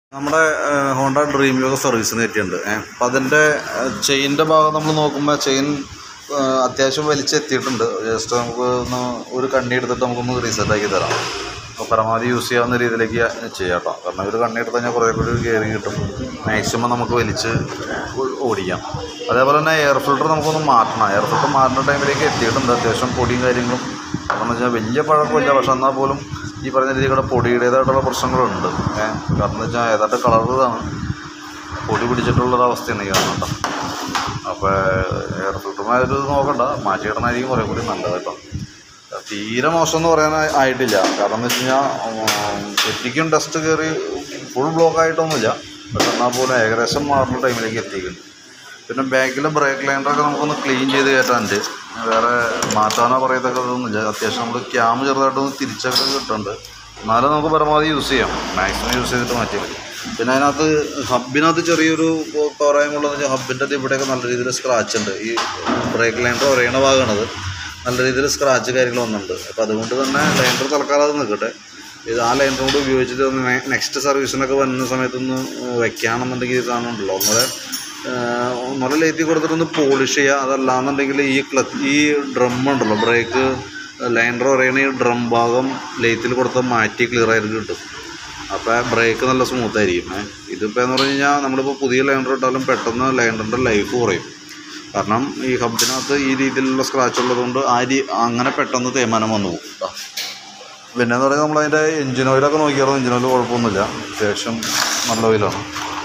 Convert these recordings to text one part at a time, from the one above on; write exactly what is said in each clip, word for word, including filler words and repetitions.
നമ്മുടെ Honda dream yoga സർവീസിന് എത്തിയിട്ടുണ്ട്. അപ്പം അതിൻ്റെ ചെയിൻ്റെ ഭാഗം നമ്മൾ നോക്കുമ്പോൾ ചെയിൻ അത്യാവശ്യം വലിച്ചെത്തിയിട്ടുണ്ട്. ജസ്റ്റ് നമുക്ക് ഒന്ന് ഒരു കണ്ണി എടുത്തിട്ട് നമുക്കൊന്ന് റീസെറ്റാക്കി തരാം. അപ്പോൾ പരമാവധി യൂസ് ചെയ്യാവുന്ന രീതിയിലേക്ക് ചെയ്യാം കേട്ടോ. കാരണം ഒരു കണ്ണി എടുത്ത് കഴിഞ്ഞാൽ കുറേ കൂടി കയറി കിട്ടും. മാക്സിമം നമുക്ക് വലിച്ച് ഓടിക്കാം. അതേപോലെ തന്നെ എയർ ഫിൽറ്റർ നമുക്കൊന്ന് മാറ്റണം. എയർ ഫിൽറ്റർ മാറ്റുന്ന ടൈമിലേക്ക് എത്തിയിട്ടുണ്ട്. അത്യാവശ്യം പൊടിയും കാര്യങ്ങളും കാരണം വെച്ചാൽ വലിയ പഴക്കമില്ല. പക്ഷെ എന്നാൽ പോലും ഈ പറഞ്ഞ രീതിയിലൂടെ പൊടിയുടേതായിട്ടുള്ള പ്രശ്നങ്ങളുണ്ട്. കാരണം എന്ന് വെച്ചാൽ ഏതാണ്ട് കളറാണ് പൊടി പിടിച്ചിട്ടുള്ളൊരവസ്ഥയാണ് ഈ കാണുന്നുണ്ടോ. അപ്പോൾ എയർ ഫിൽറ്ററുമായൊരു നോക്കണ്ട, മാറ്റിയിടണമായിരിക്കും കുറേ കൂടി നല്ലത് കേട്ടോ. തീരെ മോശം എന്ന് പറയാൻ ആയിട്ടില്ല. കാരണം എന്ന് വെച്ച് കഴിഞ്ഞാൽ ശരിക്കും ടെസ്റ്റ് കയറി ഫുൾ ബ്ലോക്ക് ആയിട്ടൊന്നുമില്ല. പക്ഷെ എന്നാൽ പോലും ഏകദേശം മാറുന്ന ടൈമിലേക്ക് എത്തിയിട്ടുണ്ട്. പിന്നെ ബാക്കിലെ ബ്രേക്ക് ലൈനറൊക്കെ നമുക്കൊന്ന് ക്ലീൻ ചെയ്ത് കയറ്റാനുണ്ട്. വേറെ മാറ്റാനോ പറയത്തൊക്കെ ഒന്നുമില്ല. അത്യാവശ്യം നമ്മൾ ക്യാമ് ചെറുതായിട്ടൊന്ന് തിരിച്ചൊക്കെ കിട്ടുന്നുണ്ട്. എന്നാലും നമുക്ക് പരമാവധി യൂസ് ചെയ്യാം. മാക്സിമം യൂസ് ചെയ്തിട്ട് മാറ്റിയാൽ മതി. പിന്നെ അതിനകത്ത് ഹബിനകത്ത് ചെറിയൊരു പോരായ്മയുള്ളതെന്ന് വെച്ചാൽ ഹബിൻ്റെ ഇവിടെയൊക്കെ നല്ല രീതിയിൽ സ്ക്രാച്ച് ഉണ്ട്. ഈ ബ്രേക്ക് ലൈനർ ഒരേണ ഭാഗമാണത്. നല്ല രീതിയിൽ സ്ക്രാച്ച് കാര്യങ്ങൾ വന്നിട്ടുണ്ട്. അപ്പോൾ അതുകൊണ്ട് തന്നെ ലൈനർ തൽക്കാലം അത് നിൽക്കട്ടെ. ഇത് ആ ലൈനർ കൂടെ ഉപയോഗിച്ചിട്ട് ഒന്ന് നെക്സ്റ്റ് സർവീസിനൊക്കെ വരുന്ന സമയത്തൊന്ന് വെക്കുകയാണെന്നുണ്ടെങ്കിൽ ഈ സാധനം ഉണ്ടല്ലോ ഒന്നുകൂടെ ഒന്നുകൂടെ ലേറ്റി കൊടുത്തിട്ടൊന്ന് പോളിഷ് ചെയ്യുക. അതല്ലാന്നുണ്ടെങ്കിൽ ഈ ക്ലച്ച് ഈ ഡ്രം ഉണ്ടല്ലോ ബ്രേക്ക് ലൈനർ പറയുന്ന ഈ ഡ്രം ഭാഗം ലേത്തിൽ കൊടുത്താൽ മാറ്റി ക്ലിയർ ആയിട്ട് കിട്ടും. അപ്പോൾ ബ്രേക്ക് നല്ല സ്മൂത്തായിരിക്കും. ഇതിപ്പോൾ എന്ന് പറഞ്ഞു കഴിഞ്ഞാൽ നമ്മളിപ്പോൾ പുതിയ ലൈനർ ഇട്ടാലും പെട്ടെന്ന് ലൈനറിൻ്റെ ലൈഫ് കുറയും. കാരണം ഈ ഹബിനകത്ത് ഈ രീതിയിലുള്ള സ്ക്രാച്ച് ഉള്ളതുകൊണ്ട് ആ രീ അങ്ങനെ പെട്ടെന്ന് തേയ്മാനം വന്നു പോകും. പിന്നെ എന്ന് പറയുന്നത് നമ്മളതിൻ്റെ എഞ്ചിൻ ഓയിലൊക്കെ നോക്കിയാലും എഞ്ചിൻ ഓയിൽ കുഴപ്പമൊന്നുമില്ല. അത്യാവശ്യം നല്ല ഓയിലാണ്.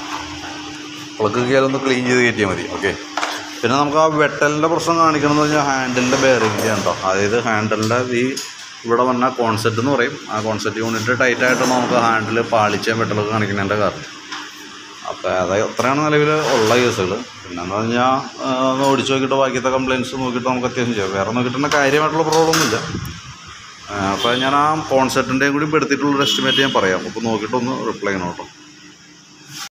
പ്ലഗ് കയറിയൊന്ന് ക്ലീൻ ചെയ്ത് കയറ്റിയാൽ മതി. ഓക്കെ. പിന്നെ നമുക്ക് ആ വെട്ടലിൻ്റെ പ്രശ്നം കാണിക്കണമെന്ന് പറഞ്ഞാൽ ഹാൻഡിലിൻ്റെ ബെയറിംഗ് ഉണ്ടോ. അതായത് ഹാൻഡിലിൻ്റെ ഈ ഇവിടെ വന്ന കോൺസെപ്റ്റ് എന്ന് പറയും. ആ കോൺസെപ്റ്റ് യൂണിറ്റ് ടൈറ്റായിട്ടാണ് നമുക്ക് ഹാൻഡിൽ പാളിച്ച വെട്ടലൊക്കെ കാണിക്കുന്നതിൻ്റെ കാരണം. അപ്പോൾ അത് അത്രയാണ് നിലവിൽ ഉള്ള കേസുകൾ. പിന്നെ എന്ന് പറഞ്ഞാൽ ഒന്ന് ഓടിച്ച് നോക്കിയിട്ട് ബാക്കിയത്തെ കംപ്ലയിൻറ്റ്സ് നോക്കിയിട്ട് നമുക്ക് അത്യാവശ്യം ചെയ്യാം. വേറെ നോക്കിയിട്ടുള്ള കാര്യമായിട്ടുള്ള പ്രോബ്ലം ഒന്നുമില്ല. അപ്പോൾ ഞാൻ ആ കോൺസെപ്റ്റിൻ്റെയും കൂടി പെടുത്തിയിട്ടുള്ളൊരു എസ്റ്റിമേറ്റ് ഞാൻ പറയാം. അപ്പോൾ നോക്കിയിട്ടൊന്ന് റിപ്ലൈ ചെയ്യണം കേട്ടോ.